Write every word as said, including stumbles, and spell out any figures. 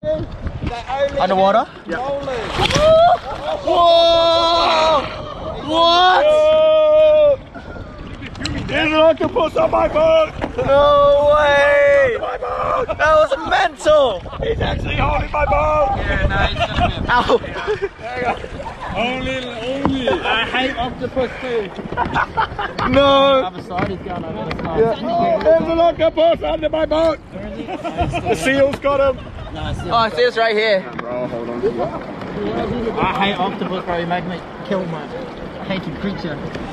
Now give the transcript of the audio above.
Underwater? Yeah. Whoa! What? Oh! There's an octopus on my boat! No way! My boat! That was mental! He's actually holding my boat! Yeah, nice. Ow! There you go. Only, only. I hate octopus too. No! Other side is going over the side. Yeah. There's an octopus under my boat! The seal's got him! No, I see Oh, I see it's right here. Bro, hold on to you. I hate octopus, bro. You make me kill my hated creature.